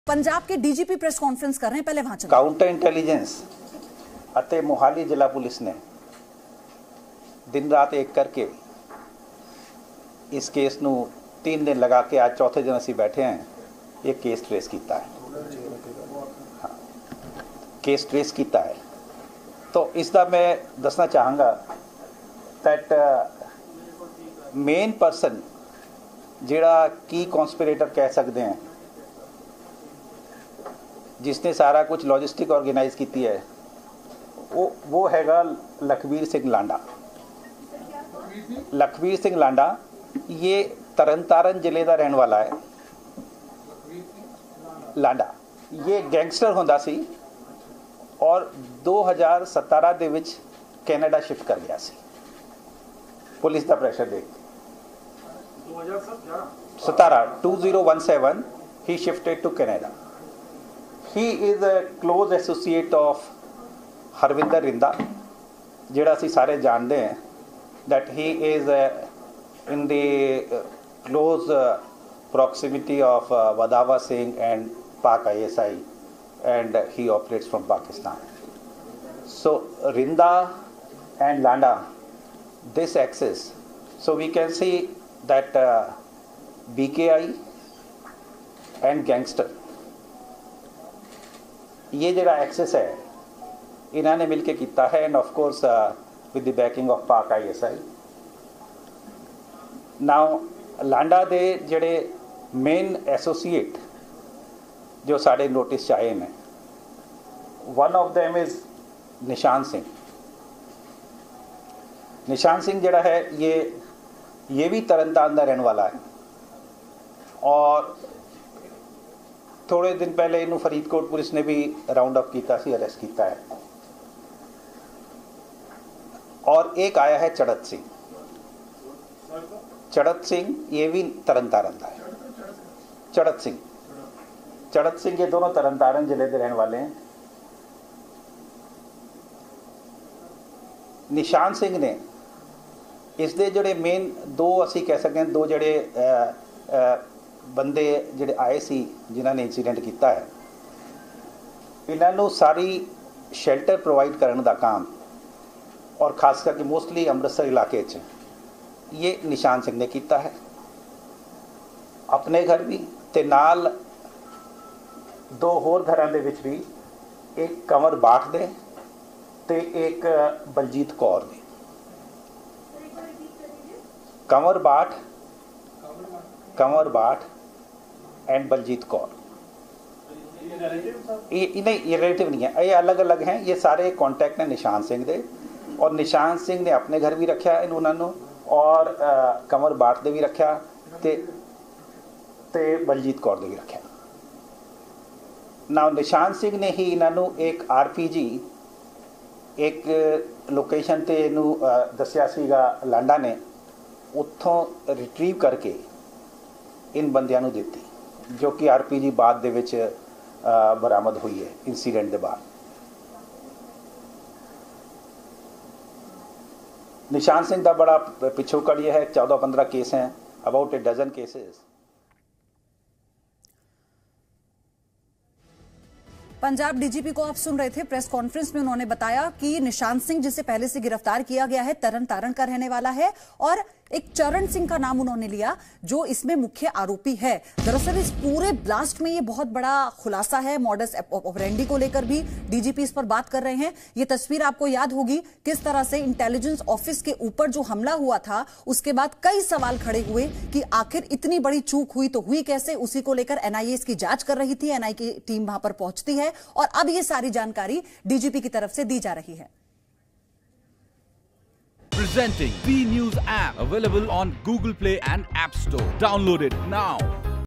पंजाब के DGP press conference कर रहे हैं, पहले वहां चलो। काउंटर इंटेलिजेंस ਅਤੇ मोहाली जिला पुलिस ने दिन रात एक करके इस केस ਨੂੰ 3 दिन लगा के आज चौथे दिन ਅਸੀਂ बैठे हैं, ये केस ट्रेस किया है। हाँ, केस ट्रेस किया है। तो इसका मैं दसना चाहूँगा दैट मेन परसन जिहड़ा की कॉन्सपिरेटर कह सकते हैं, जिसने सारा कुछ लॉजिस्टिक ऑर्गेनाइज की है, वो हैगा लखबीर सिंह लांडा। लखबीर सिंह लांडा ये तरनतारन जिले का रहने वाला है। लांडा ये गैंगस्टर होंदा सी और 2017 दे विच कैनेडा शिफ्ट कर गया सी पुलिस का प्रेशर देख। 2017 he shifted to Canada. He is a close associate of Harvinder Rinda, जिहड़ा असीं सारे जानते हैं that he is in the close proximity of Wadhawa Singh and Pak ISI, and he operates from Pakistan. So Rinda and Landa, this axis, so we can see that BKI and gangster, ये जिहड़ा access है इन्होंने मिलके किया है, and of course with the backing of Pak ISI। Now Landa दे जिहड़े main associate जो साढ़े नोटिस आए हैं, वन ऑफ देम इज निशान सिंह। निशान सिंह जिहड़ा है ये भी तरनतारन का रहने वाला है, और थोड़े दिन पहले इन्हों फरीदकोट पुलिस ने भी राउंड अप किया, अरेस्ट किया है। और एक आया है चढ़त सिंह। चढ़त सिंह ये भी तरनतारन का है। चढ़त सिंह ये दोनों तरनतारन जिले के रहने वाले हैं। निशान सिंह ने इसके जोड़े मेन दो असी कह सकते हैं, दो जोड़े बंदे जिहड़े आए सी जिन्हों ने इंसीडेंट किया है, इन्हों सारी शेल्टर प्रोवाइड करने का काम, और खास करके मोस्टली अमृतसर इलाके ये निशान सिंह ने किया है। अपने घर भी ते नाल दो होर घरां दे विच भी, एक कंवर बाठ दे ते एक बलजीत कौर दे। कंवर बाठ एंड बलजीत कौर, ये नहीं, ये रिलेटिव नहीं है, ये अलग अलग हैं। ये सारे कॉन्टैक्ट हैं निशान सिंह दे, और निशान सिंह ने अपने घर भी रखा इन्होंने, और कंवर बाठ दे भी रखा ते बलजीत कौर दे भी रखा। ना निशान सिंह ने ही इन्हों एक RPG एक लोकेशन ते इनू दस्या सीगा, लांडा ने उत्थों रिट्रीव करके इन बंदियां नू दित्ती, जो कि RPG बाद दे विच बरामद हुई है इंसीडेंट के बाद। निशान सिंह का बड़ा पिछोकड़ ये है, 14-15 केस हैं, अबाउट 12 केसेस। पंजाब डीजीपी को आप सुन रहे थे, प्रेस कॉन्फ्रेंस में उन्होंने बताया कि निशान सिंह, जिसे पहले से गिरफ्तार किया गया है, तरनतारन का रहने वाला है, और एक चरण सिंह का नाम उन्होंने लिया जो इसमें मुख्य आरोपी है। दरअसल इस पूरे ब्लास्ट में ये बहुत बड़ा खुलासा है, मॉडस ऑपरेंडी को लेकर भी डीजीपी इस पर बात कर रहे हैं। ये तस्वीर आपको याद होगी किस तरह से इंटेलिजेंस ऑफिस के ऊपर जो हमला हुआ था, उसके बाद कई सवाल खड़े हुए कि आखिर इतनी बड़ी चूक हुई तो हुई कैसे। उसी को लेकर NIA इसकी जांच कर रही थी, NIA की टीम वहां पर पहुंचती है, और अब ये सारी जानकारी डीजीपी की तरफ से दी जा रही है। Presenting B News app, available on Google Play and App Store. Download it now.